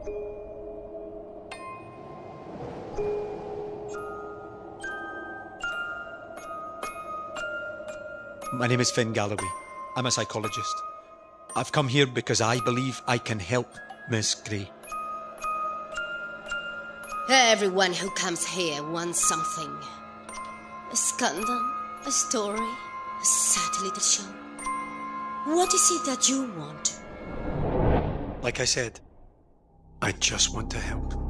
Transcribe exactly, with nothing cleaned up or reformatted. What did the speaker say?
My name is Finn Galloway. I'm a psychologist. I've come here because I believe I can help Miss Grey. Everyone who comes here wants something. A scandal, a story, a sad little show. What is it that you want? Like I said, I just want to help.